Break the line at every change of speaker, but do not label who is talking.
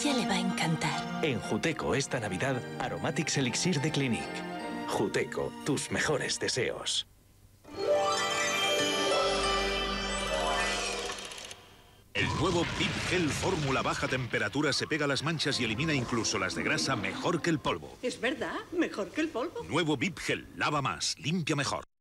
ella le va a encantar.
En Juteco esta Navidad, Aromatics Elixir de Clinique. Juteco, tus mejores deseos.
El nuevo Bip Gel Fórmula baja temperatura se pega a las manchas y elimina incluso las de grasa mejor que el polvo.
¿Es verdad? ¿Mejor que el polvo?
Nuevo Bip Gel, lava más, limpia mejor.